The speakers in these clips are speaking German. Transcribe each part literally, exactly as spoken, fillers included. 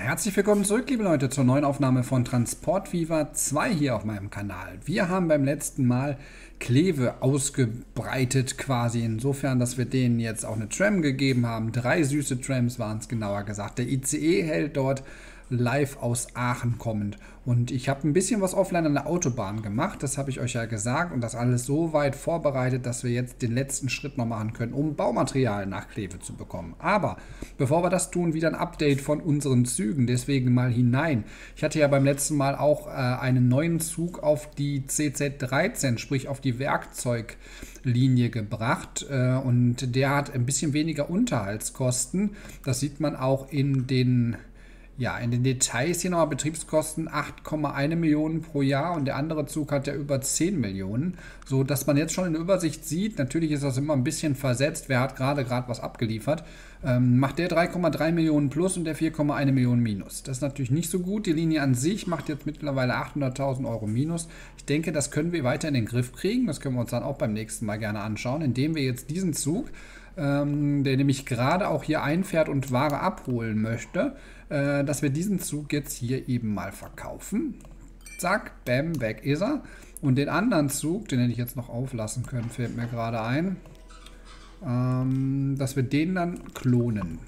Herzlich willkommen zurück, liebe Leute, zur neuen Aufnahme von Transport Fever zwei hier auf meinem Kanal. Wir haben beim letzten Mal Kleve ausgebreitet quasi, insofern, dass wir denen jetzt auch eine Tram gegeben haben. Drei süße Trams waren es genauer gesagt. Der I C E hält dort live aus Aachen kommend. Und ich habe ein bisschen was offline an der Autobahn gemacht, das habe ich euch ja gesagt, und das alles so weit vorbereitet, dass wir jetzt den letzten Schritt noch machen können, um Baumaterial nach Kleve zu bekommen. Aber bevor wir das tun, wieder ein Update von unseren Zügen, deswegen mal hinein. Ich hatte ja beim letzten Mal auch äh, einen neuen Zug auf die C Z dreizehn, sprich auf die Werkzeuglinie gebracht, äh, und der hat ein bisschen weniger Unterhaltskosten. Das sieht man auch in den Ja, in den Details hier nochmal: Betriebskosten acht Komma eins Millionen pro Jahr, und der andere Zug hat ja über zehn Millionen, so dass man jetzt schon in der Übersicht sieht, natürlich ist das immer ein bisschen versetzt, wer hat gerade gerade was abgeliefert, ähm, macht der drei Komma drei Millionen plus und der vier Komma eins Millionen minus. Das ist natürlich nicht so gut. Die Linie an sich macht jetzt mittlerweile achthunderttausend Euro minus. Ich denke, das können wir weiter in den Griff kriegen, das können wir uns dann auch beim nächsten Mal gerne anschauen, indem wir jetzt diesen Zug, ähm, der nämlich gerade auch hier einfährt und Ware abholen möchte, äh, dass wir diesen Zug jetzt hier eben mal verkaufen. Zack, bam, weg ist er. Und den anderen Zug, den hätte ich jetzt noch auflassen können, fällt mir gerade ein, ähm, dass wir den dann klonen.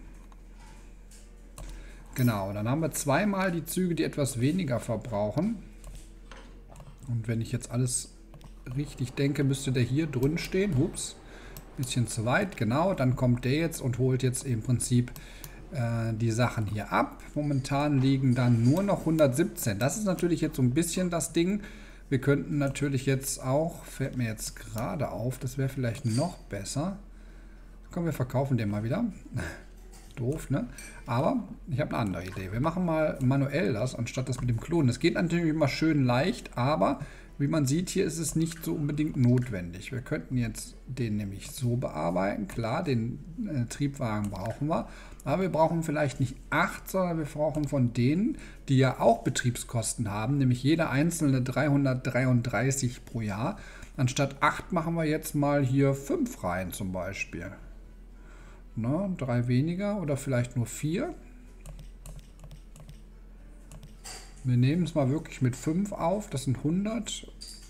Genau, dann haben wir zweimal die Züge, die etwas weniger verbrauchen. Und wenn ich jetzt alles richtig denke, müsste der hier drin stehen. Ups. Bisschen zu weit, genau, dann kommt der jetzt und holt jetzt im Prinzip äh, die Sachen hier ab. Momentan liegen dann nur noch hundertsiebzehn. Das ist natürlich jetzt so ein bisschen das Ding. Wir könnten natürlich jetzt auch, fällt mir jetzt gerade auf, das wäre vielleicht noch besser. Komm, wir verkaufen den mal wieder. Doof, ne? Aber ich habe eine andere Idee. Wir machen mal manuell das, anstatt das mit dem Klonen. Das geht natürlich immer schön leicht, aber wie man sieht, hier ist es nicht so unbedingt notwendig. Wir könnten jetzt den nämlich so bearbeiten. Klar, den äh, Triebwagen brauchen wir, aber wir brauchen vielleicht nicht acht, sondern wir brauchen von denen, die ja auch Betriebskosten haben, nämlich jeder einzelne dreihundertdreiunddreißig pro Jahr. Anstatt acht machen wir jetzt mal hier fünf rein zum Beispiel. Ne, drei weniger oder vielleicht nur vier. Wir nehmen es mal wirklich mit fünf auf, das sind hundert.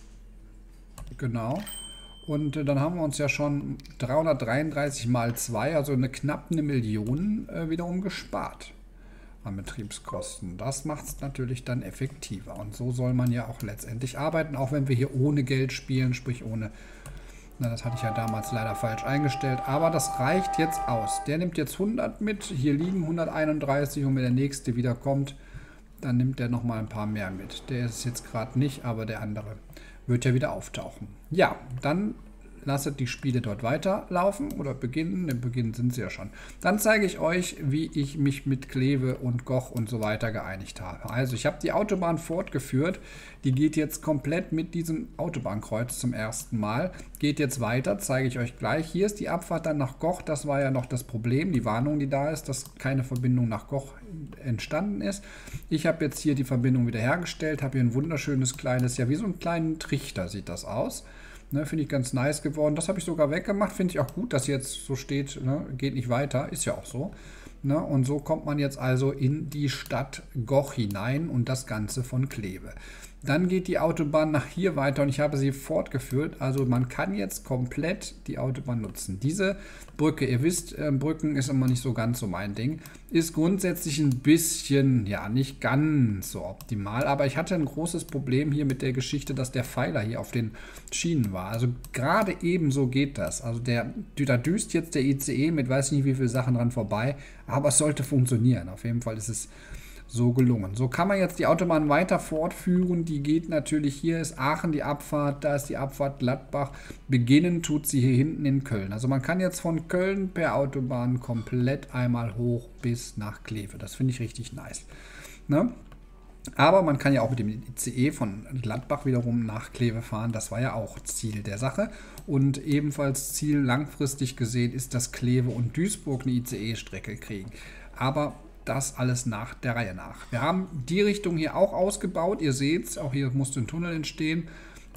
Genau. Und äh, dann haben wir uns ja schon dreihundertdreiunddreißig mal zwei, also eine knapp eine Million äh, wiederum gespart an Betriebskosten. Das macht es natürlich dann effektiver. Und so soll man ja auch letztendlich arbeiten, auch wenn wir hier ohne Geld spielen, sprich ohne... Na, das hatte ich ja damals leider falsch eingestellt, aber das reicht jetzt aus. Der nimmt jetzt hundert mit, hier liegen hunderteinunddreißig, und wenn der nächste wieder kommt, dann nimmt der nochmal ein paar mehr mit. Der ist jetzt gerade nicht, aber der andere wird ja wieder auftauchen. Ja, dann lasst die Spiele dort weiterlaufen oder beginnen. Im Beginn sind sie ja schon. Dann zeige ich euch, wie ich mich mit Kleve und Goch und so weiter geeinigt habe. Also ich habe die Autobahn fortgeführt. Die geht jetzt komplett mit diesem Autobahnkreuz zum ersten Mal. Geht jetzt weiter, zeige ich euch gleich. Hier ist die Abfahrt dann nach Goch. Das war ja noch das Problem, die Warnung, die da ist, dass keine Verbindung nach Goch entstanden ist. Ich habe jetzt hier die Verbindung wiederhergestellt, habe hier ein wunderschönes kleines, ja wie so ein kleinen Trichter sieht das aus. Ne, finde ich ganz nice geworden. Das habe ich sogar weggemacht. Finde ich auch gut, dass jetzt so steht, ne, geht nicht weiter. Ist ja auch so. Ne, und so kommt man jetzt also in die Stadt Goch hinein und das Ganze von Kleve. Dann geht die Autobahn nach hier weiter und ich habe sie fortgeführt. Also man kann jetzt komplett die Autobahn nutzen. Diese Brücke, ihr wisst, äh, Brücken ist immer nicht so ganz so mein Ding, ist grundsätzlich ein bisschen, ja, nicht ganz so optimal. Aber ich hatte ein großes Problem hier mit der Geschichte, dass der Pfeiler hier auf den Schienen war. Also gerade ebenso geht das. Also der, da düst jetzt der I C E mit weiß nicht wie viele Sachen dran vorbei, aber es sollte funktionieren. Auf jeden Fall ist es so gelungen. So kann man jetzt die Autobahn weiter fortführen. Die geht natürlich, hier ist Aachen die Abfahrt, da ist die Abfahrt Gladbach. Beginnen tut sie hier hinten in Köln. Also man kann jetzt von Köln per Autobahn komplett einmal hoch bis nach Kleve. Das finde ich richtig nice. Ne? Aber man kann ja auch mit dem I C E von Gladbach wiederum nach Kleve fahren. Das war ja auch Ziel der Sache. Und ebenfalls Ziel langfristig gesehen ist, dass Kleve und Duisburg eine I C E-Strecke kriegen. Aber das alles nach der Reihe nach. Wir haben die Richtung hier auch ausgebaut. Ihr seht es, auch hier musste ein Tunnel entstehen.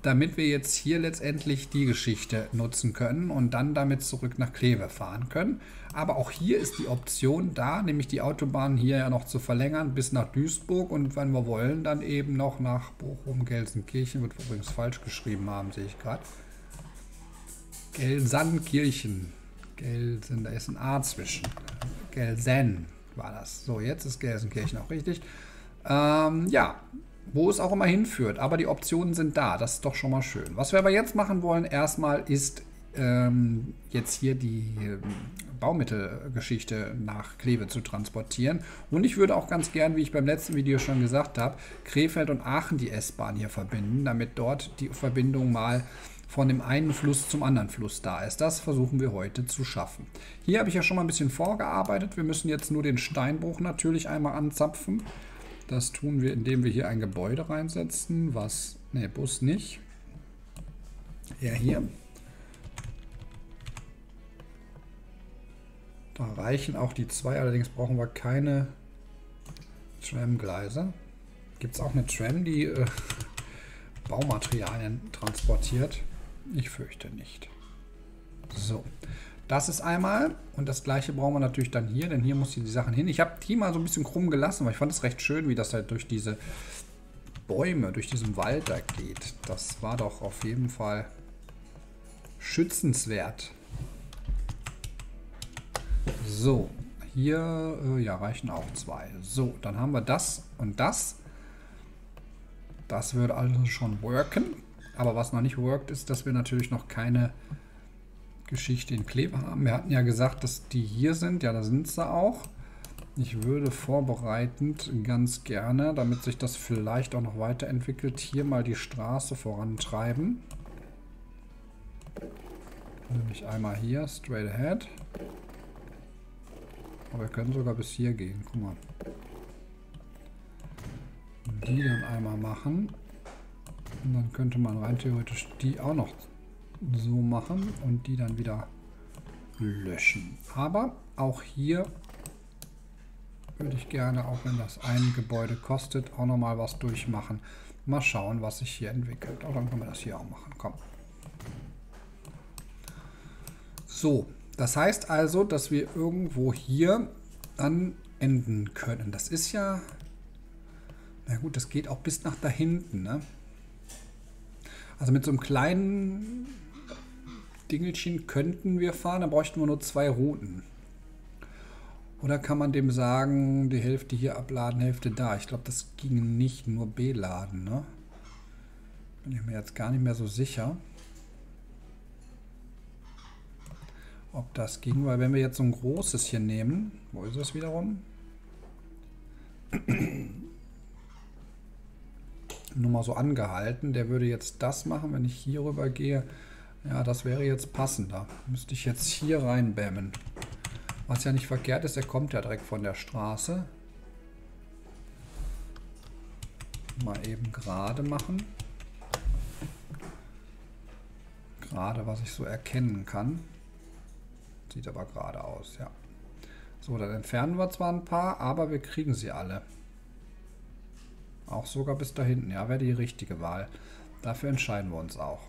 damit wir jetzt hier letztendlich die Geschichte nutzen können und dann damit zurück nach Kleve fahren können. Aber auch hier ist die Option da, nämlich die Autobahn hier ja noch zu verlängern bis nach Duisburg und wenn wir wollen, dann eben noch nach Bochum, Gelsenkirchen, wird übrigens falsch geschrieben haben, sehe ich gerade. Gelsenkirchen. Gelsen, da ist ein A zwischen. Gelsen war das. So, jetzt ist Gelsenkirchen auch richtig. Ähm, ja, wo es auch immer hinführt. Aber die Optionen sind da. Das ist doch schon mal schön. Was wir aber jetzt machen wollen, erstmal ist ähm, jetzt hier die äh, Baumittelgeschichte nach Kleve zu transportieren. Und ich würde auch ganz gern, wie ich beim letzten Video schon gesagt habe, Krefeld und Aachen die S-Bahn hier verbinden, damit dort die Verbindung mal von dem einen Fluss zum anderen Fluss da ist. Das versuchen wir heute zu schaffen. Hier habe ich ja schon mal ein bisschen vorgearbeitet. Wir müssen jetzt nur den Steinbruch natürlich einmal anzapfen. Das tun wir, indem wir hier ein Gebäude reinsetzen, was, ne, Bus nicht. Ja, hier. Da reichen auch die zwei, allerdings brauchen wir keine Tramgleise. Gibt es auch eine Tram, die äh, Baumaterialien transportiert? Ich fürchte nicht. So, das ist einmal und das gleiche brauchen wir natürlich dann hier, denn hier muss die Sachen hin. Ich habe die mal so ein bisschen krumm gelassen, weil ich fand es recht schön, wie das halt durch diese Bäume, durch diesen Wald da geht. Das war doch auf jeden Fall schützenswert. So, hier äh, ja, reichen auch zwei. So, dann haben wir das und das. Das würde also schon worken. Aber was noch nicht workt, ist, dass wir natürlich noch keine Geschichte in Kleve haben. Wir hatten ja gesagt, dass die hier sind. Ja, da sind sie auch. Ich würde vorbereitend ganz gerne, damit sich das vielleicht auch noch weiterentwickelt, hier mal die Straße vorantreiben. Nämlich einmal hier, straight ahead. Aber wir können sogar bis hier gehen. Guck mal. Die dann einmal machen. Und dann könnte man rein theoretisch die auch noch so machen und die dann wieder löschen. Aber auch hier würde ich gerne, auch wenn das ein Gebäude kostet, auch nochmal was durchmachen. Mal schauen, was sich hier entwickelt. Auch dann können wir das hier auch machen. Komm. So, das heißt also, dass wir irgendwo hier dann enden können. Das ist ja, na gut, das geht auch bis nach da hinten, ne? Also mit so einem kleinen Dingelchen könnten wir fahren, da bräuchten wir nur zwei Routen. Oder kann man dem sagen, die Hälfte hier abladen, Hälfte da? Ich glaube, das ging nicht, nur B-Laden, ne? Bin ich mir jetzt gar nicht mehr so sicher, ob das ging, weil wenn wir jetzt so ein großes hier nehmen, wo ist es wiederum? Nur mal so angehalten, der würde jetzt das machen, wenn ich hier rüber gehe. Ja, das wäre jetzt passender. Müsste ich jetzt hier reinbämmen. Was ja nicht verkehrt ist, der kommt ja direkt von der Straße. Mal eben gerade machen. Gerade, was ich so erkennen kann. Sieht aber gerade aus, ja. So, dann entfernen wir zwar ein paar, aber wir kriegen sie alle. Auch sogar bis da hinten. Ja, wäre die richtige Wahl. Dafür entscheiden wir uns auch.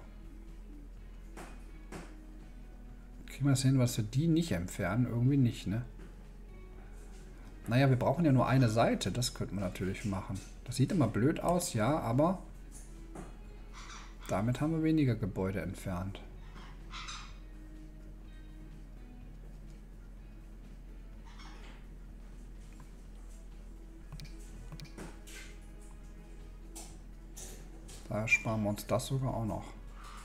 Kriegen wir das hin, was wir die nicht entfernen? Irgendwie nicht, ne? Naja, wir brauchen ja nur eine Seite. Das könnten wir natürlich machen. Das sieht immer blöd aus, ja, aber damit haben wir weniger Gebäude entfernt. Da sparen wir uns das sogar auch noch.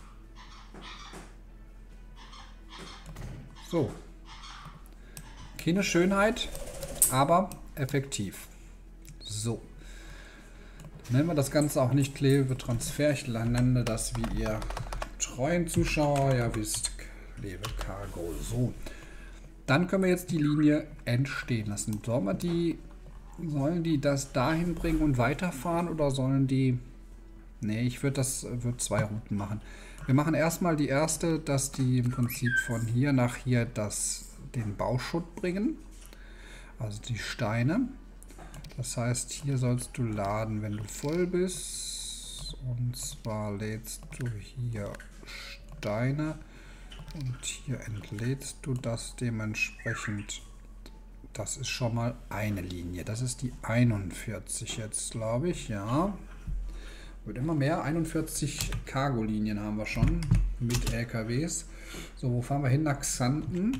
So. Keine Schönheit, aber effektiv. So. Dann nennen wir das Ganze auch nicht Kleve Transfer. Ich nenne das, wie ihr treuen Zuschauer ja wisst, Kleve Cargo. So. Dann können wir jetzt die Linie entstehen lassen. Sollen wir die, sollen die das dahin bringen und weiterfahren oder sollen die... Ne, ich würde das würd zwei Routen machen. Wir machen erstmal die erste, dass die im Prinzip von hier nach hier das, den Bauschutt bringen. Also die Steine. Das heißt, hier sollst du laden, wenn du voll bist. Und zwar lädst du hier Steine und hier entlädst du das dementsprechend. Das ist schon mal eine Linie. Das ist die einundvierzig jetzt, glaube ich. Ja. Wird immer mehr. einundvierzig Cargo-Linien haben wir schon mit L K Ws. So, wo fahren wir hin? Nach Xanten.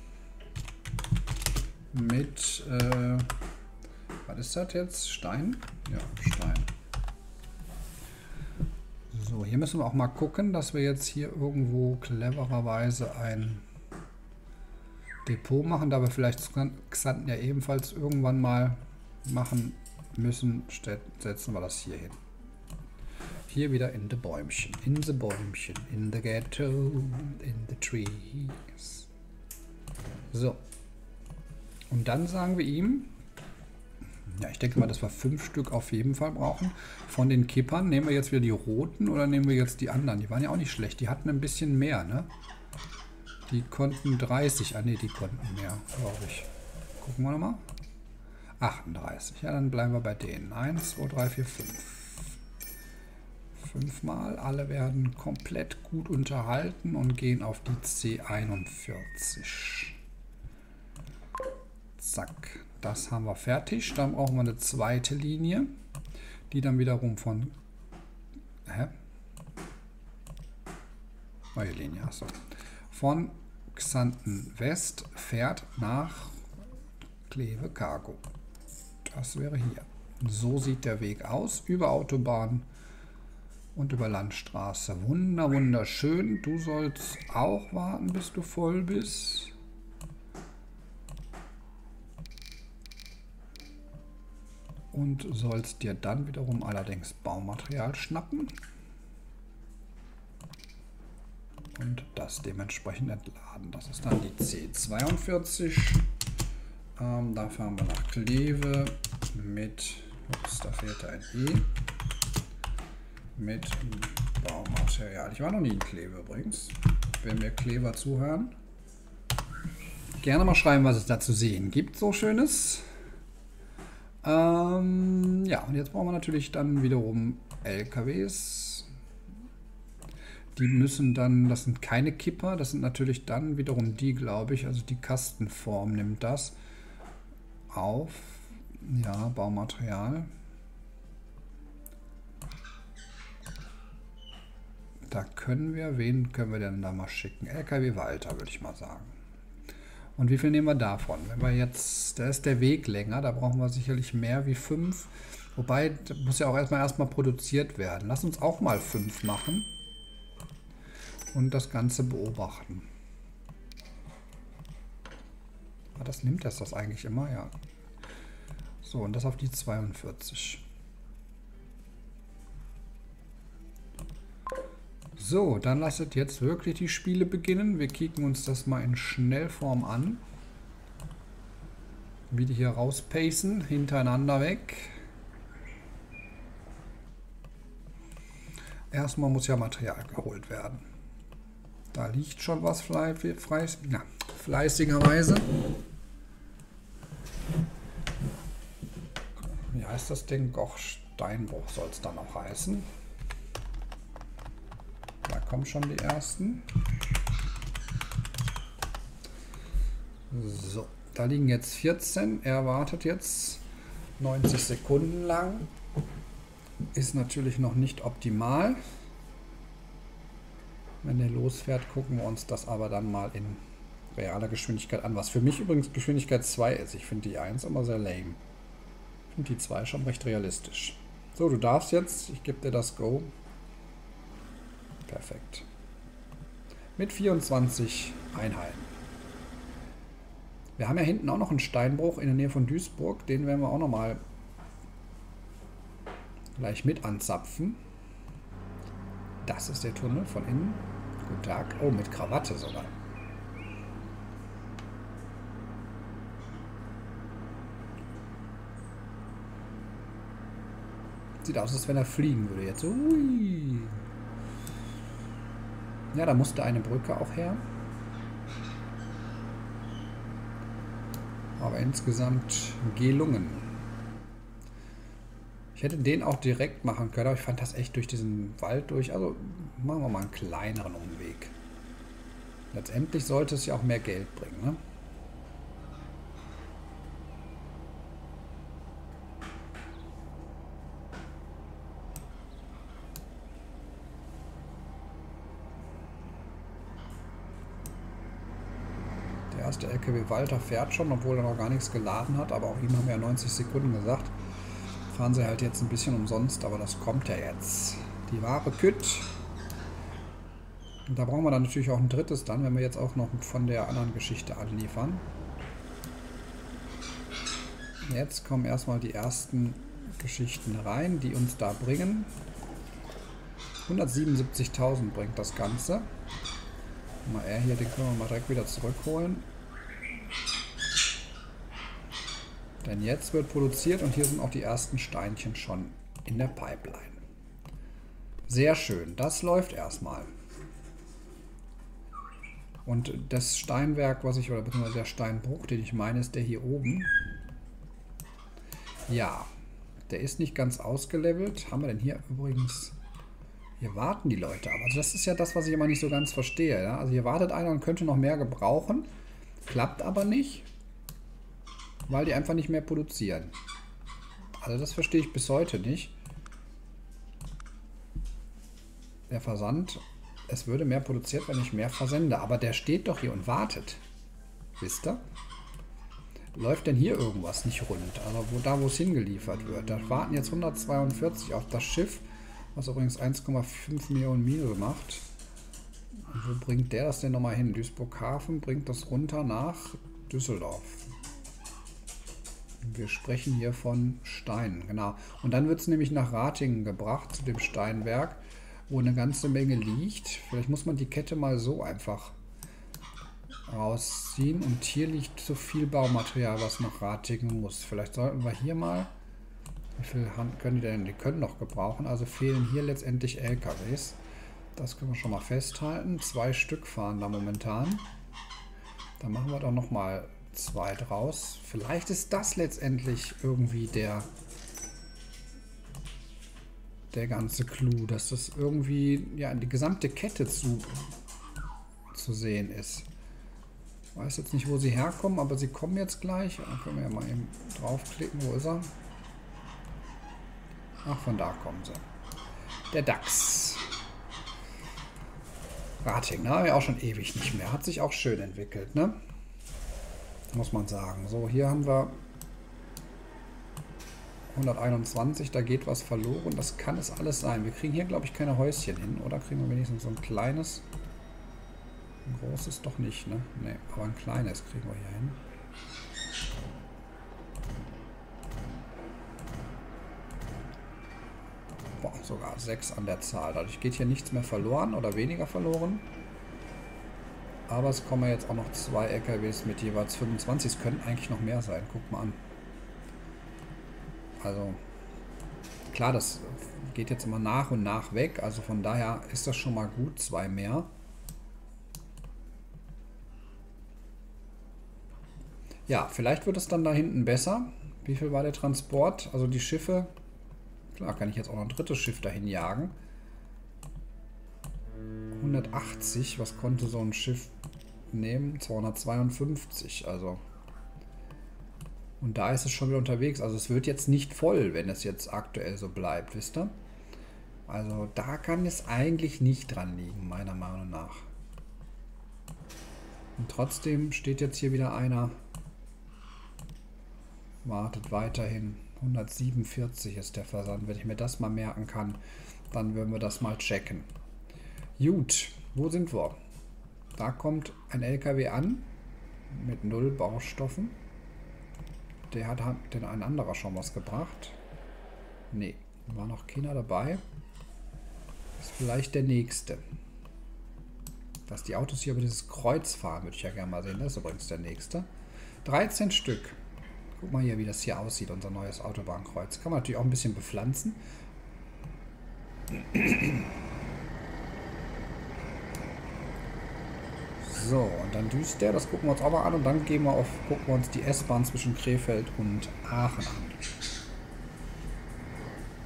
Mit, äh, was ist das jetzt? Stein? Ja, Stein. So, hier müssen wir auch mal gucken, dass wir jetzt hier irgendwo clevererweise ein Depot machen, da wir vielleicht Xanten ja ebenfalls irgendwann mal machen müssen, setzen wir das hier hin. Hier wieder in the Bäumchen, in the Bäumchen, in the ghetto, in the trees. So. Und dann sagen wir ihm, ja, ich denke mal, dass wir fünf Stück auf jeden Fall brauchen. Von den Kippern nehmen wir jetzt wieder die roten oder nehmen wir jetzt die anderen? Die waren ja auch nicht schlecht, die hatten ein bisschen mehr, ne? Die konnten dreißig, ah ne, die konnten mehr, glaube ich. Gucken wir nochmal. achtunddreißig, ja, dann bleiben wir bei denen. eins, zwei, drei, vier, fünf. Fünfmal, alle werden komplett gut unterhalten und gehen auf die C einundvierzig. Zack, das haben wir fertig. Dann brauchen wir eine zweite Linie, die dann wiederum von... Hä? Neue Linie, achso. Von Xanten West fährt nach Kleve Cargo. Das wäre hier. So sieht der Weg aus, über Autobahn und über Landstraße. Wunder, wunderschön. Du sollst auch warten, bis du voll bist. Und sollst dir dann wiederum allerdings Baumaterial schnappen. Und das dementsprechend entladen. Das ist dann die C zweiundvierzig. Ähm, da fahren wir nach Kleve mit, ups, da fehlt ein E, mit Baumaterial. Ich war noch nie in Kleve übrigens. Wenn wir Klever zuhören, gerne mal schreiben, was es da zu sehen gibt, so Schönes. Ähm, ja, und jetzt brauchen wir natürlich dann wiederum L K Ws. Die müssen dann, das sind keine Kipper, das sind natürlich dann wiederum die, glaube ich, also die Kastenform nimmt das auf. Ja, Baumaterial. Da können wir, wen können wir denn da mal schicken? L K W Walter, würde ich mal sagen. Und wie viel nehmen wir davon? Wenn wir jetzt, da ist der Weg länger, da brauchen wir sicherlich mehr wie fünf. Wobei, das muss ja auch erstmal erstmal produziert werden. Lass uns auch mal fünf machen. Und das Ganze beobachten. Ah, das nimmt das das eigentlich immer, ja. So, und das auf die zweiundvierzig. So, dann lasst jetzt wirklich die Spiele beginnen. Wir kicken uns das mal in Schnellform an. Wie die hier rauspacen, hintereinander weg. Erstmal muss ja Material geholt werden. Da liegt schon was fleiß, na, fleißigerweise. Wie heißt das Ding? Goch Steinbruch soll es dann auch heißen. Da kommen schon die ersten. So, da liegen jetzt vierzehn. Er wartet jetzt neunzig Sekunden lang. Ist natürlich noch nicht optimal. Wenn der losfährt, gucken wir uns das aber dann mal in realer Geschwindigkeit an. Was für mich übrigens Geschwindigkeit zwei ist. Ich finde die eins immer sehr lame. Ich finde die zwei schon recht realistisch. So, du darfst jetzt. Ich gebe dir das Go. Perfekt. Mit vierundzwanzig Einheiten. Wir haben ja hinten auch noch einen Steinbruch in der Nähe von Duisburg. Den werden wir auch noch mal gleich mit anzapfen. Das ist der Tunnel von innen. Guten Tag. Oh, mit Krawatte sogar. Sieht aus, als wenn er fliegen würde jetzt. Ui. Ja, da musste eine Brücke auch her. Aber insgesamt gelungen. Ich Ich hätte den auch direkt machen können, aber ich fand das echt durch diesen Wald durch. Also machen wir mal einen kleineren Umweg. Letztendlich sollte es ja auch mehr Geld bringen, ne? Der erste L K W Walter fährt schon, obwohl er noch gar nichts geladen hat. Aber auch ihm haben wir ja neunzig Sekunden gesagt. Fahren sie halt jetzt ein bisschen umsonst, aber das kommt ja jetzt. Die Ware kütt. Und da brauchen wir dann natürlich auch ein drittes dann, wenn wir jetzt auch noch von der anderen Geschichte anliefern. Jetzt kommen erstmal die ersten Geschichten rein, die uns da bringen. hundertsiebenundsiebzigtausend bringt das Ganze. Mal er hier, den können wir mal direkt wieder zurückholen. Denn jetzt wird produziert und hier sind auch die ersten Steinchen schon in der Pipeline. Sehr schön, das läuft erstmal. Und das Steinwerk, was ich, oder beziehungsweise der Steinbruch, den ich meine, ist der hier oben. Ja, der ist nicht ganz ausgelevelt. Haben wir denn hier übrigens... Hier warten die Leute aber. Also das ist ja das, was ich immer nicht so ganz verstehe. Ja? Also hier wartet einer und könnte noch mehr gebrauchen. Klappt aber nicht. Weil die einfach nicht mehr produzieren. Also das verstehe ich bis heute nicht. Der Versand, es würde mehr produziert, wenn ich mehr versende. Aber der steht doch hier und wartet. Wisst ihr? Läuft denn hier irgendwas nicht rund? Also wo, da, wo es hingeliefert wird. Da warten jetzt hundertzweiundvierzig auf das Schiff, was übrigens eins Komma fünf Millionen Milo macht. Und wo bringt der das denn nochmal hin? Duisburg Hafen bringt das runter nach Düsseldorf. Wir sprechen hier von Steinen, genau. Und dann wird es nämlich nach Ratingen gebracht, zu dem Steinwerk, wo eine ganze Menge liegt. Vielleicht muss man die Kette mal so einfach rausziehen. Und hier liegt so viel Baumaterial, was nach Ratingen muss. Vielleicht sollten wir hier mal... Wie viel Hand können die denn? Die können noch gebrauchen. Also fehlen hier letztendlich L K Ws. Das können wir schon mal festhalten. Zwei Stück fahren da momentan. Dann machen wir doch noch mal zwei draus. Vielleicht ist das letztendlich irgendwie der der ganze Clou, dass das irgendwie ja in die gesamte Kette zu, zu sehen ist. Ich weiß jetzt nicht, wo sie herkommen, aber sie kommen jetzt gleich. Da können wir ja mal eben draufklicken. Wo ist er? Ach, von da kommen sie. Der DAX. Ratingen, haben wir auch schon ewig nicht mehr. Hat sich auch schön entwickelt, ne? Muss man sagen. So, hier haben wir hunderteinundzwanzig, da geht was verloren. Das kann es alles sein. Wir kriegen hier, glaube ich, keine Häuschen hin. Oder kriegen wir wenigstens so ein kleines? Ein großes doch nicht, ne? Ne, aber ein kleines kriegen wir hier hin. Boah, sogar sechs an der Zahl. Dadurch geht hier nichts mehr verloren oder weniger verloren. Aber es kommen jetzt auch noch zwei L K Ws mit jeweils fünfundzwanzig. Es könnten eigentlich noch mehr sein. Guck mal an. Also, klar, das geht jetzt immer nach und nach weg. Also von daher ist das schon mal gut. Zwei mehr. Ja, vielleicht wird es dann da hinten besser. Wie viel war der Transport? Also die Schiffe... Klar, kann ich jetzt auch noch ein drittes Schiff dahin jagen. hundertachtzig, was konnte so ein Schiff nehmen? zweihundertzweiundfünfzig, also. Und da ist es schon wieder unterwegs. Also es wird jetzt nicht voll, wenn es jetzt aktuell so bleibt, wisst ihr? Also da kann es eigentlich nicht dran liegen, meiner Meinung nach. Und trotzdem steht jetzt hier wieder einer. Wartet weiterhin. hundertsiebenundvierzig ist der Versand. Wenn ich mir das mal merken kann, dann würden wir das mal checken. Gut, wo sind wir? Da kommt ein L K W an mit null Baustoffen. Der hat denn ein anderer schon was gebracht? Nee, war noch keiner dabei. Ist vielleicht der nächste. Dass die Autos hier über dieses Kreuz fahren, würde ich ja gerne mal sehen. Das ist übrigens der nächste. dreizehn Stück. Guck mal hier, wie das hier aussieht, unser neues Autobahnkreuz. Kann man natürlich auch ein bisschen bepflanzen. So, und dann düst der, das gucken wir uns auch mal an und dann gehen wir auf, gucken wir uns die S-Bahn zwischen Krefeld und Aachen an.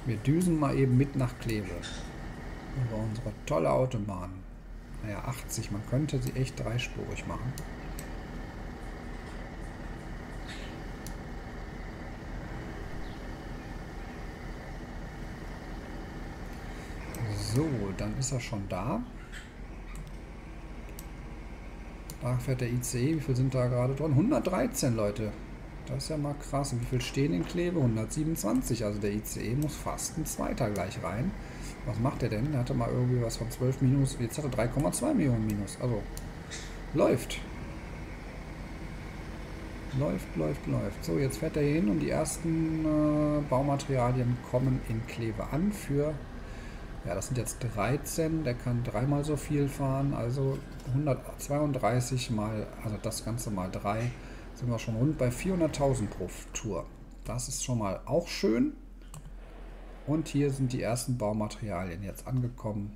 Wir düsen mal eben mit nach Kleve. Über unsere tolle Autobahn. Naja, achtzig. Man könnte sie echt dreispurig machen. So, dann ist er schon da. Da fährt der I C E. Wie viel sind da gerade drin? hundertdreizehn, Leute. Das ist ja mal krass. Und wie viel stehen in Kleve? hundertsiebenundzwanzig. Also der I C E muss fast ein Zweiter gleich rein. Was macht er denn? Der hatte mal irgendwie was von zwölf minus. Jetzt hat er drei Komma zwei Millionen minus. Also läuft. Läuft, läuft, läuft. So, jetzt fährt er hier hin und die ersten äh, Baumaterialien kommen in Kleve an für... Ja, das sind jetzt dreizehn, der kann dreimal so viel fahren, also hundertzweiunddreißig mal, also das Ganze mal drei, sind wir schon rund bei vierhunderttausend pro Tour. Das ist schon mal auch schön. Und hier sind die ersten Baumaterialien jetzt angekommen.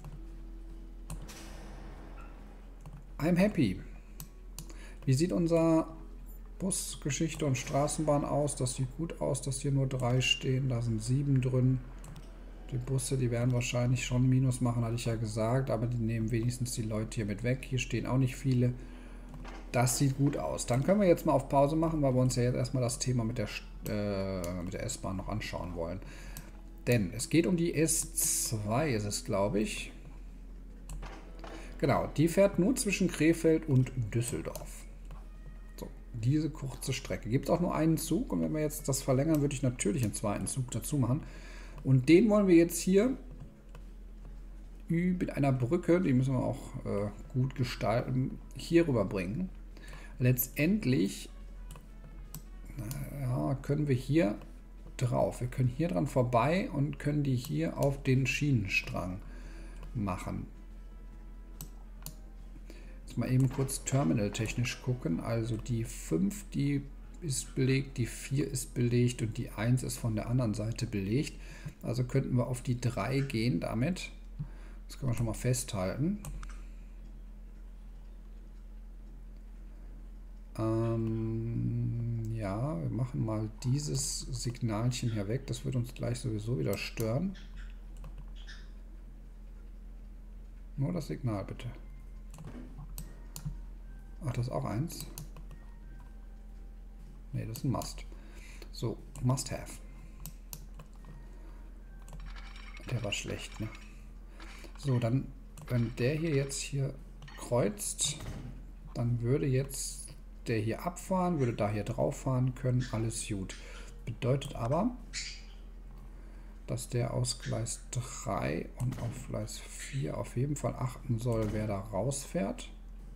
I'm happy. Wie sieht unser Busgeschichte und Straßenbahn aus? Das sieht gut aus, dass hier nur drei stehen, da sind sieben drin. Die Busse, die werden wahrscheinlich schon Minus machen, hatte ich ja gesagt, aber die nehmen wenigstens die Leute hier mit weg. Hier stehen auch nicht viele. Das sieht gut aus. Dann können wir jetzt mal auf Pause machen, weil wir uns ja jetzt erstmal das Thema mit der, äh, mit der S-Bahn noch anschauen wollen. Denn es geht um die S zwei, ist es, glaube ich. Genau, die fährt nur zwischen Krefeld und Düsseldorf. So, diese kurze Strecke. Gibt auch nur einen Zug und wenn wir jetzt das verlängern, würde ich natürlich einen zweiten Zug dazu machen. Und den wollen wir jetzt hier mit einer Brücke, die müssen wir auch äh, gut gestalten, hier rüberbringen. Letztendlich ja, können wir hier drauf. Wir können hier dran vorbei und können die hier auf den Schienenstrang machen. Jetzt mal eben kurz terminaltechnisch gucken. Also die fünf, die ist belegt, die vier ist belegt und die eins ist von der anderen Seite belegt. Also könnten wir auf die drei gehen damit. Das können wir schon mal festhalten. Ähm, ja, wir machen mal dieses Signalchen hier weg. Das wird uns gleich sowieso wieder stören. Nur das Signal bitte. Ach, das ist auch eins. Ne, das ist ein Must. So, Must have. Der war schlecht, ne? So, dann, wenn der hier jetzt hier kreuzt, dann würde jetzt der hier abfahren, würde da hier drauf fahren können, alles gut. Bedeutet aber, dass der aus Gleis drei und auf Gleis vier auf jeden Fall achten soll, wer da rausfährt.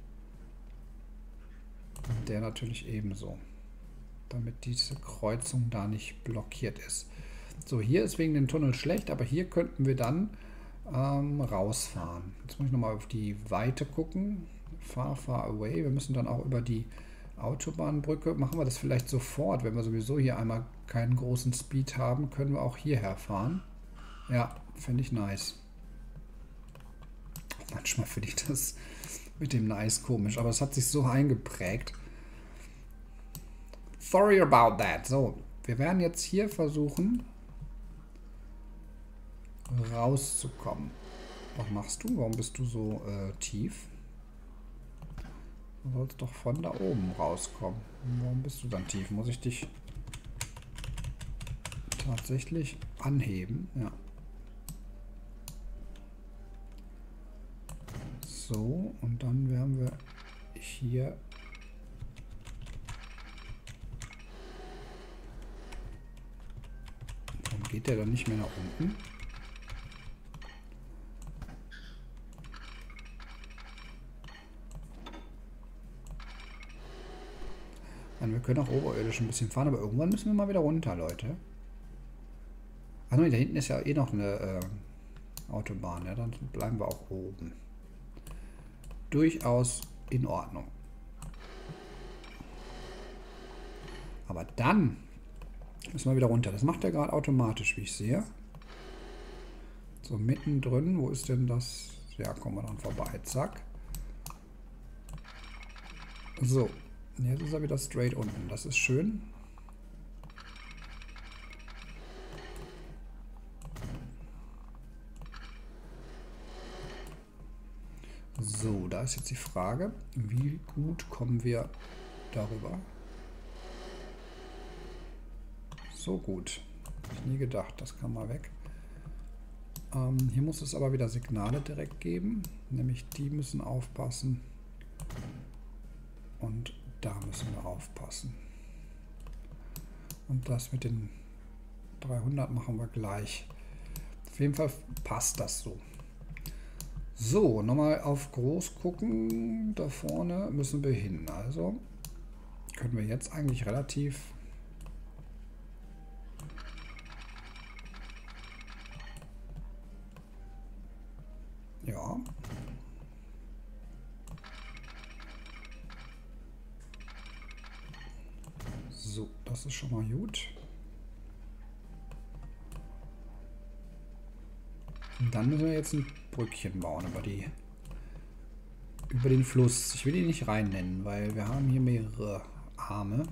Und der natürlich ebenso, damit diese Kreuzung da nicht blockiert ist. So, hier ist wegen dem Tunnel schlecht, aber hier könnten wir dann ähm, rausfahren. Jetzt muss ich nochmal auf die Weite gucken. Far, far away. Wir müssen dann auch über die Autobahnbrücke. Machen wir das vielleicht sofort, wenn wir sowieso hier einmal keinen großen Speed haben, können wir auch hierher fahren. Ja, finde ich nice. Manchmal finde ich das mit dem nice komisch, aber es hat sich so eingeprägt. Sorry about that. So, wir werden jetzt hier versuchen rauszukommen. Was machst du? Warum bist du so äh, tief? Du sollst doch von da oben rauskommen. Warum bist du dann tief? Muss ich dich tatsächlich anheben? Ja. So, und dann werden wir hier warum geht der dann nicht mehr nach unten? Wir können auch oberirdisch ein bisschen fahren, aber irgendwann müssen wir mal wieder runter, Leute. Ach nein, da hinten ist ja eh noch eine äh, Autobahn, ja, dann bleiben wir auch oben. Durchaus in Ordnung. Aber dann müssen wir wieder runter. Das macht er gerade automatisch, wie ich sehe. So, mittendrin, wo ist denn das? Ja, kommen wir dann vorbei. Zack. So. Jetzt ist er wieder straight unten. Das ist schön. So, da ist jetzt die Frage, wie gut kommen wir darüber? So gut. Habe ich nie gedacht, das kann mal weg. Ähm, hier muss es aber wieder Signale direkt geben, nämlich die müssen aufpassen und da müssen wir aufpassen. Und das mit den dreihundert machen wir gleich. Auf jeden Fall passt das so. So, nochmal auf groß gucken. Da vorne müssen wir hin. Also können wir jetzt eigentlich relativ... Ja. So, das ist schon mal gut. Und dann müssen wir jetzt ein Brückchen bauen über die über den Fluss. Ich will ihn nicht rein nennen, weil wir haben hier mehrere Arme.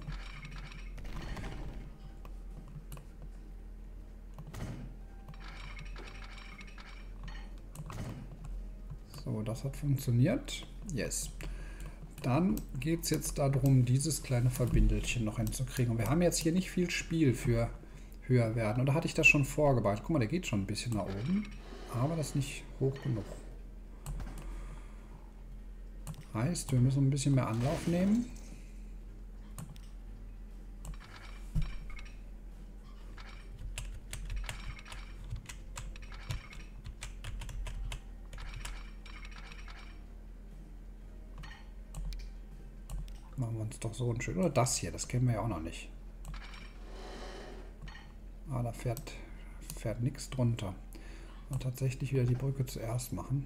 So, das hat funktioniert. Yes. Dann geht es jetzt darum, dieses kleine Verbindelchen noch hinzukriegen. Und wir haben jetzt hier nicht viel Spiel für höher werden. Oder hatte ich das schon vorgebaut? Guck mal, der geht schon ein bisschen nach oben. Aber das ist nicht hoch genug. Heißt, wir müssen ein bisschen mehr Anlauf nehmen. Machen wir uns doch so ein schön. Oder das hier, das kennen wir ja auch noch nicht. Ah, da fährt, fährt nichts drunter. Und tatsächlich wieder die Brücke zuerst machen.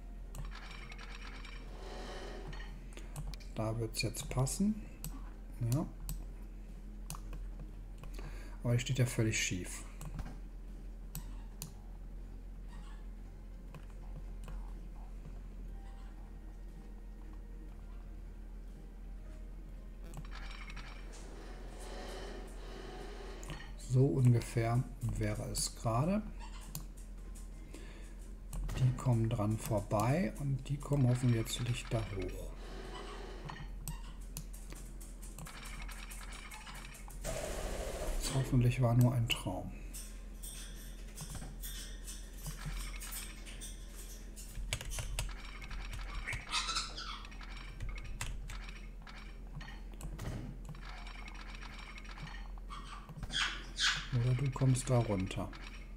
Da wird es jetzt passen. Ja. Aber hier steht ja völlig schief. So ungefähr wäre es gerade. Die kommen dran vorbei und die kommen hoffentlich jetzt da hoch. Das hoffentlich war nur ein Traum. Oder du kommst da runter.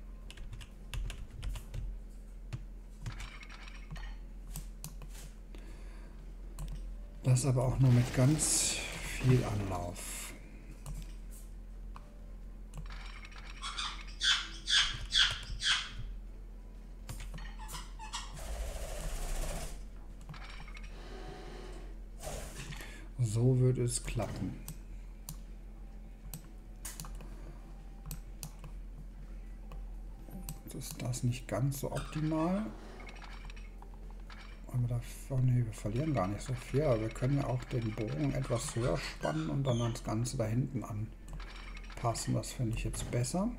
Das aber auch nur mit ganz viel Anlauf. So würde es klappen. Jetzt ist das nicht ganz so optimal. Aber da, oh nee, wir verlieren gar nicht so viel. Aber wir können ja auch den Bogen etwas höher spannen und dann das Ganze da hinten anpassen. Das finde ich jetzt besser.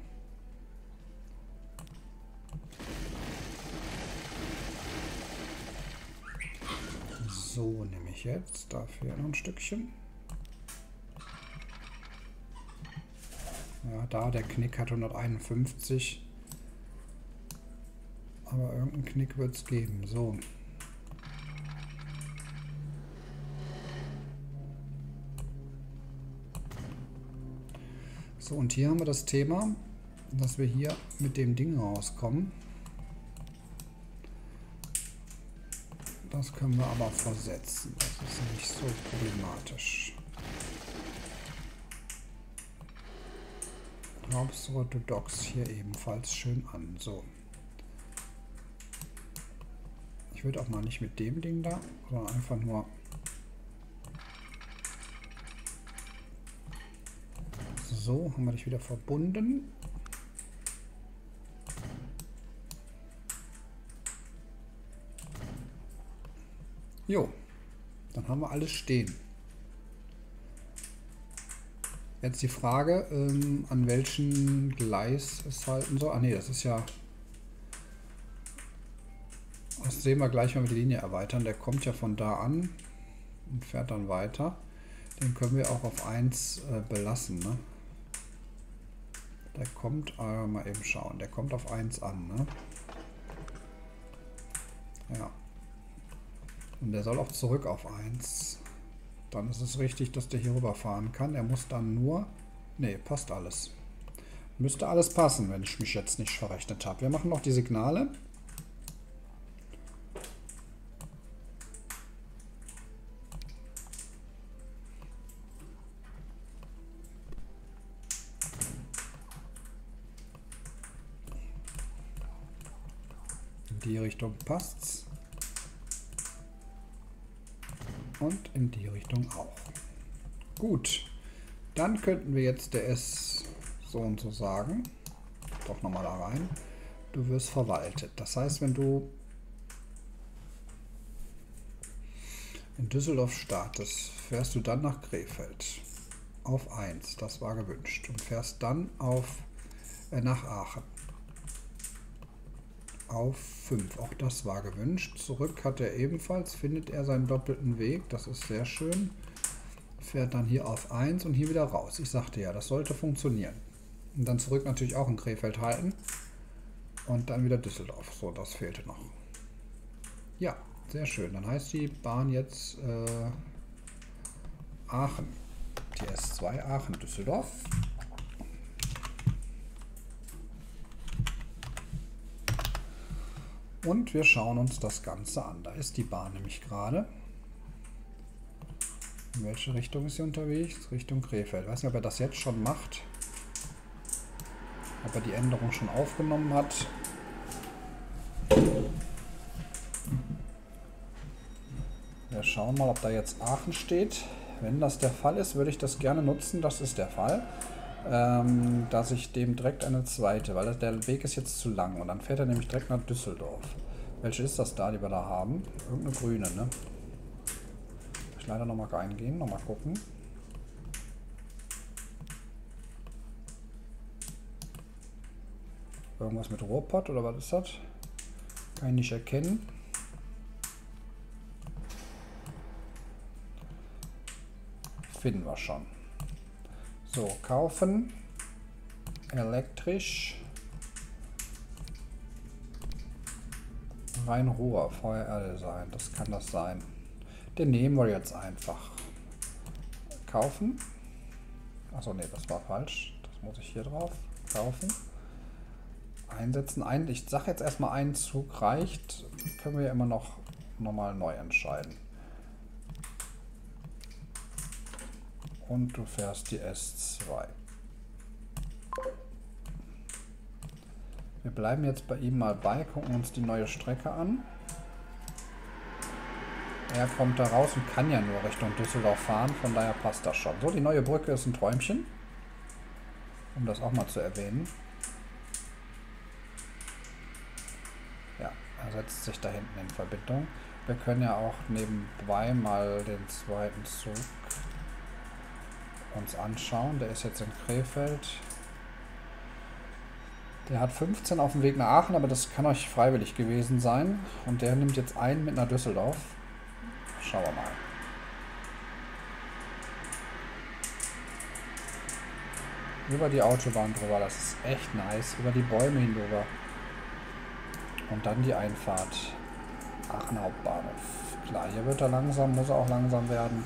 So nehme ich jetzt. Da fehlt noch ein Stückchen. Ja, da der Knick hat hunderteinundfünfzig. Aber irgendeinen Knick wird es geben. So. So, und hier haben wir das Thema, dass wir hier mit dem Ding rauskommen. Das können wir aber versetzen. Das ist nicht so problematisch. Hauptsache, du dockst hier ebenfalls schön an. So. Ich würde auch mal nicht mit dem Ding da, sondern einfach nur so, haben wir dich wieder verbunden. Jo, dann haben wir alles stehen. Jetzt die Frage, ähm, an welchem Gleis es halten soll. Ah ne, das ist ja Das sehen wir gleich, wenn wir die Linie erweitern. Der kommt ja von da an und fährt dann weiter. Den können wir auch auf eins äh, belassen. Ne? Der kommt, äh, mal eben schauen, der kommt auf eins an. Ne? Ja. Und der soll auch zurück auf eins. Dann ist es richtig, dass der hier rüberfahren kann. Er muss dann nur... Ne, passt alles. Müsste alles passen, wenn ich mich jetzt nicht verrechnet habe. Wir machen noch die Signale. In die Richtung passt's. Und in die Richtung auch. Gut. Dann könnten wir jetzt der S so und so sagen. Doch nochmal da rein. Du wirst verwaltet. Das heißt, wenn du in Düsseldorf startest, fährst du dann nach Krefeld. Auf eins. Das war gewünscht. Und fährst dann auf äh, nach Aachen. Auf fünf. Auch das war gewünscht. Zurück hat er ebenfalls. Findet er seinen doppelten Weg. Das ist sehr schön. Fährt dann hier auf eins und hier wieder raus. Ich sagte ja, das sollte funktionieren. Und dann zurück natürlich auch in Krefeld halten. Und dann wieder Düsseldorf. So, das fehlte noch. Ja, sehr schön. Dann heißt die Bahn jetzt äh, Aachen. Die S zwei Aachen-Düsseldorf. Und wir schauen uns das Ganze an. Da ist die Bahn nämlich gerade. In welche Richtung ist sie unterwegs? Richtung Krefeld. Ich weiß nicht, ob er das jetzt schon macht. Ob er die Änderung schon aufgenommen hat. Wir schauen mal, ob da jetzt Aachen steht. Wenn das der Fall ist, würde ich das gerne nutzen. Das ist der Fall. Ähm, dass ich dem direkt eine zweite, weil der Weg ist jetzt zu lang. Und dann fährt er nämlich direkt nach Düsseldorf. Welche ist das da, die wir da haben? Irgendeine grüne, ne? Ich leider nochmal reingehen, nochmal gucken. Irgendwas mit Ruhrpott oder was ist das? Kann ich nicht erkennen. Finden wir schon. So, kaufen. Elektrisch. Rhein-Ruhr, V R L-Design. Das kann das sein. Den nehmen wir jetzt einfach. Kaufen. Achso, nee, das war falsch. Das muss ich hier drauf. Kaufen. Einsetzen. Ein, ich sage jetzt erstmal, ein Zug reicht. Können wir ja immer noch nochmal neu entscheiden. Und du fährst die S zwei. Wir bleiben jetzt bei ihm mal bei, gucken uns die neue Strecke an. Er kommt da raus und kann ja nur Richtung Düsseldorf fahren, von daher passt das schon. So, die neue Brücke ist ein Träumchen, um das auch mal zu erwähnen. Ja, er setzt sich da hinten in Verbindung. Wir können ja auch nebenbei mal den zweiten Zug uns anschauen. Der ist jetzt in Krefeld. Der hat fünfzehn auf dem Weg nach Aachen, aber das kann euch freiwillig gewesen sein. Und der nimmt jetzt einen mit nach Düsseldorf. Schauen wir mal. Über die Autobahn drüber, das ist echt nice. Über die Bäume hinüber. Und dann die Einfahrt. Aachen Hauptbahnhof. Klar, hier wird er langsam, muss er auch langsam werden.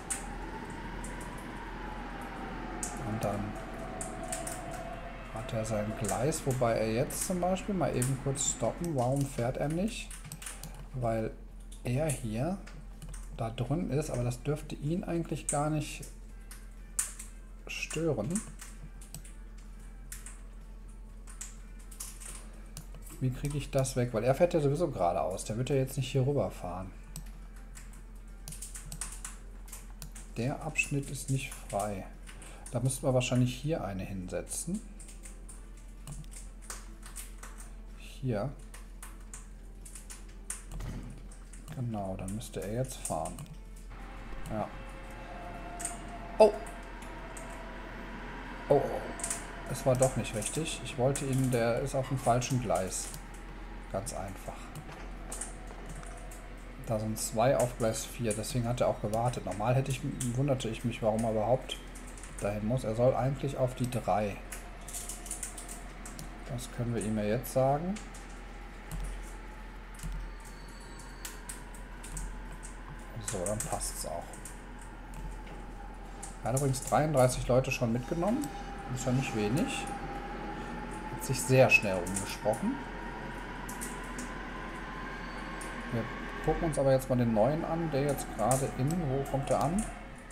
Und dann hat er sein Gleis, wobei er jetzt zum Beispiel mal eben kurz stoppen. Warum fährt er nicht? Weil er hier da drin ist, aber das dürfte ihn eigentlich gar nicht stören. Wie kriege ich das weg? Weil er fährt ja sowieso geradeaus. Der wird ja jetzt nicht hier rüber fahren. Der Abschnitt ist nicht frei. Da müssten wir wahrscheinlich hier eine hinsetzen. Hier. Genau, dann müsste er jetzt fahren. Ja. Oh! Oh, oh. Es war doch nicht richtig. Ich wollte ihn, der ist auf dem falschen Gleis. Ganz einfach. Da sind zwei auf Gleis vier, deswegen hat er auch gewartet. Normal hätte ich, wunderte ich mich, warum er überhaupt dahin muss. Er soll eigentlich auf die drei. Das können wir ihm ja jetzt sagen. So, dann passt es auch. Er hat übrigens dreiunddreißig Leute schon mitgenommen. Ist ja nicht wenig. Hat sich sehr schnell umgesprochen. Wir gucken uns aber jetzt mal den neuen an, der jetzt gerade in... Wo kommt er an?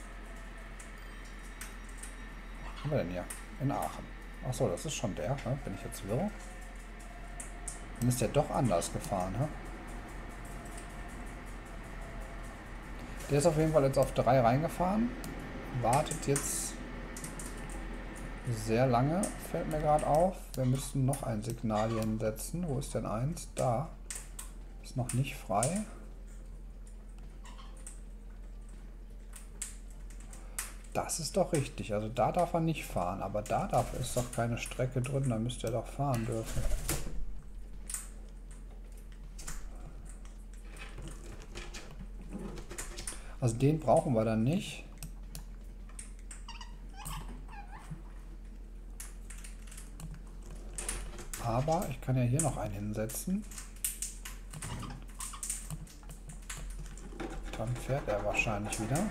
Wo haben wir denn hier? In Aachen. Achso, das ist schon der. Ne? Bin ich jetzt wirr? Dann ist der doch anders gefahren. Ne? Der ist auf jeden Fall jetzt auf drei reingefahren. Wartet jetzt sehr lange, fällt mir gerade auf. Wir müssten noch ein Signal hier hinsetzen. Wo ist denn eins? Da. Ist noch nicht frei. Das ist doch richtig. Also da darf er nicht fahren. Aber da darf, ist doch keine Strecke drin. Da müsste er doch fahren dürfen. Also den brauchen wir dann nicht. Aber ich kann ja hier noch einen hinsetzen. Dann fährt er wahrscheinlich wieder.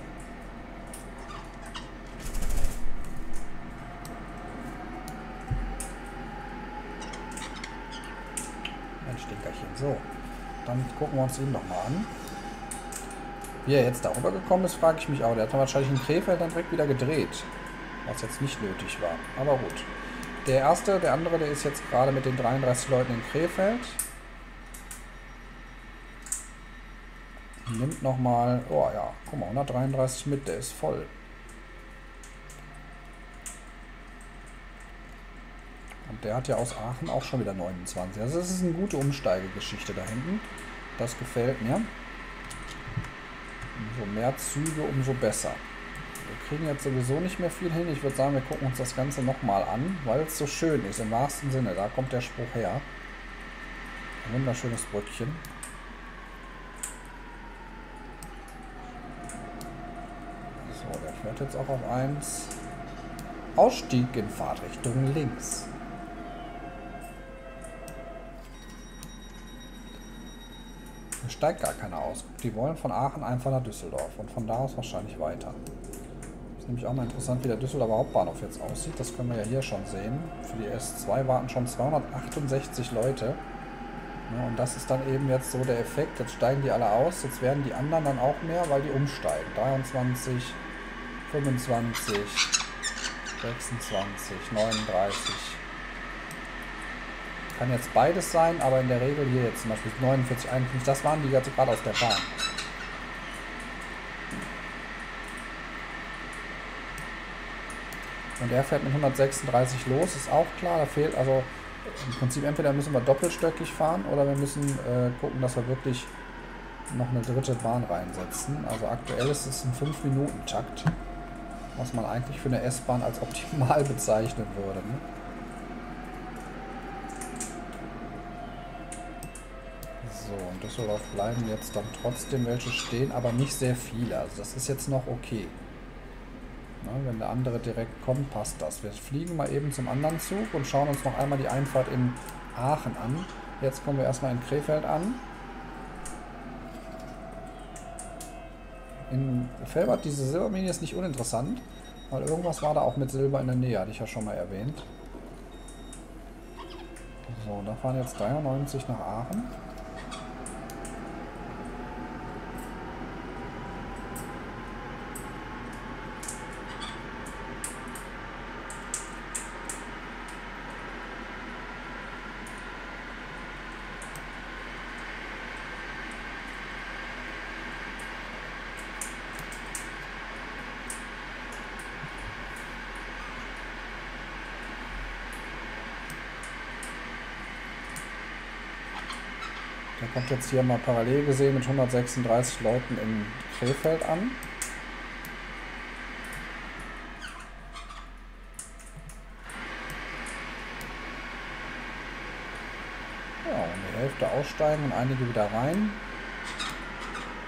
Ein Stinkerchen. So, dann gucken wir uns ihn noch mal an. Wie er jetzt darüber gekommen ist, frage ich mich auch. Der hat wahrscheinlich in Krefeld dann direkt wieder gedreht. Was jetzt nicht nötig war. Aber gut. Der erste, der andere, der ist jetzt gerade mit den dreiunddreißig Leuten in Krefeld. Nimmt nochmal, oh ja, guck mal, hundertdreiunddreißig mit, der ist voll. Und der hat ja aus Aachen auch schon wieder neunundzwanzig. Also das ist eine gute Umsteigegeschichte da hinten. Das gefällt mir. Umso mehr Züge, umso besser. Wir kriegen jetzt sowieso nicht mehr viel hin. Ich würde sagen, wir gucken uns das Ganze nochmal an, weil es so schön ist, im wahrsten Sinne. Da kommt der Spruch her. Ein wunderschönes Brückchen. So, der fährt jetzt auch auf eins. Ausstieg in Fahrtrichtung links. Da steigt gar keiner aus. Die wollen von Aachen einfach nach Düsseldorf und von da aus wahrscheinlich weiter. Das ist nämlich auch mal interessant, wie der Düsseldorfer Hauptbahnhof jetzt aussieht. Das können wir ja hier schon sehen. Für die S zwei warten schon zweihundertachtundsechzig Leute. Ja, und das ist dann eben jetzt so der Effekt. Jetzt steigen die alle aus. Jetzt werden die anderen dann auch mehr, weil die umsteigen. dreiundzwanzig, fünfundzwanzig, sechsundzwanzig, neununddreißig. Kann jetzt beides sein, aber in der Regel hier jetzt zum Beispiel neunundvierzig, einundfünfzig, das waren die jetzt gerade aus der Bahn. Und er fährt mit hundertsechsunddreißig los, ist auch klar, da fehlt also im Prinzip entweder müssen wir doppelstöckig fahren oder wir müssen äh, gucken, dass wir wirklich noch eine dritte Bahn reinsetzen. Also aktuell ist es ein fünf Minuten Takt, was man eigentlich für eine S-Bahn als optimal bezeichnen würde. Ne? So, in Düsseldorf bleiben jetzt dann trotzdem welche stehen, aber nicht sehr viele. Also das ist jetzt noch okay. Na, wenn der andere direkt kommt, passt das. Wir fliegen mal eben zum anderen Zug und schauen uns noch einmal die Einfahrt in Aachen an. Jetzt kommen wir erstmal in Krefeld an. In Velbert, diese Silbermine ist nicht uninteressant, weil irgendwas war da auch mit Silber in der Nähe, hatte ich ja schon mal erwähnt. So, da fahren jetzt dreiundneunzig nach Aachen. Der kommt jetzt hier mal parallel gesehen mit hundertsechsunddreißig Leuten in Krefeld an. Ja, und die Hälfte aussteigen und einige wieder rein.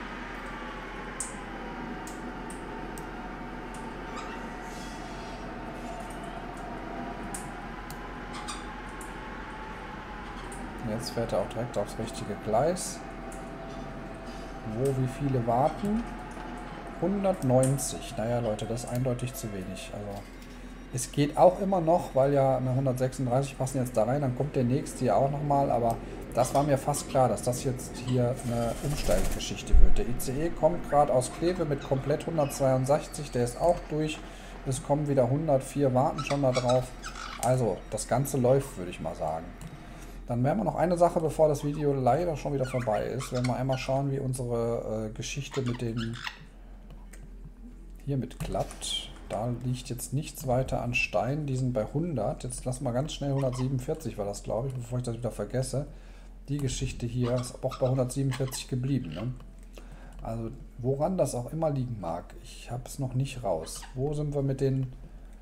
Jetzt fährt er auch direkt aufs richtige Gleis. Wo wie viele warten? hundertneunzig. Naja, Leute, das ist eindeutig zu wenig. Also, es geht auch immer noch, weil ja eine hundertsechsunddreißig passen jetzt da rein. Dann kommt der nächste ja auch nochmal. Aber das war mir fast klar, dass das jetzt hier eine Umsteiggeschichte wird. Der I C E kommt gerade aus Kleve mit komplett hundertzweiundsechzig. Der ist auch durch. Es kommen wieder hundertvier, warten schon da drauf. Also, das Ganze läuft, würde ich mal sagen. Dann werden wir noch eine Sache, bevor das Video leider schon wieder vorbei ist. Werden wir einmal schauen, wie unsere äh, Geschichte mit den hiermit klappt. Da liegt jetzt nichts weiter an Stein. Die sind bei hundert. Jetzt lassen wir ganz schnell hundertsiebenundvierzig, war das, glaube ich, bevor ich das wieder vergesse. Die Geschichte hier ist auch bei hundertsiebenundvierzig geblieben. Ne? Also, woran das auch immer liegen mag. Ich habe es noch nicht raus. Wo sind wir mit den...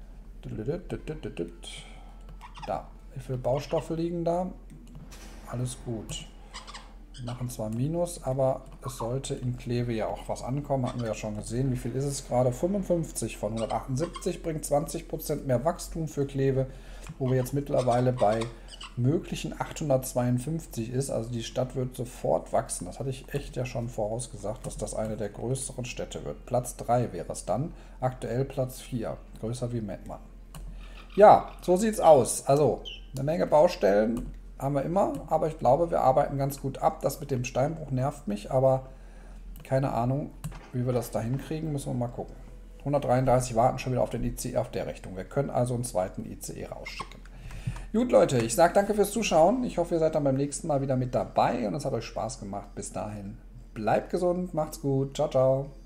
Da. Wie viele Baustoffe liegen da? Alles gut. Wir machen zwar Minus, aber es sollte in Kleve ja auch was ankommen. Hatten wir ja schon gesehen. Wie viel ist es gerade? fünfundfünfzig von hundertachtundsiebzig bringt zwanzig Prozent mehr Wachstum für Kleve, wo wir jetzt mittlerweile bei möglichen achthundertzweiundfünfzig ist. Also die Stadt wird sofort wachsen. Das hatte ich echt ja schon vorausgesagt, dass das eine der größeren Städte wird. Platz drei wäre es dann. Aktuell Platz vier. Größer wie Mettmann. Ja, so sieht's aus. Also eine Menge Baustellen haben wir immer, aber ich glaube, wir arbeiten ganz gut ab. Das mit dem Steinbruch nervt mich, aber keine Ahnung, wie wir das da hinkriegen, müssen wir mal gucken. hundertdreiunddreißig warten schon wieder auf den I C E auf der Richtung. Wir können also einen zweiten I C E rausschicken. Gut, Leute, ich sage danke fürs Zuschauen. Ich hoffe, ihr seid dann beim nächsten Mal wieder mit dabei und es hat euch Spaß gemacht. Bis dahin, bleibt gesund, macht's gut. Ciao, ciao.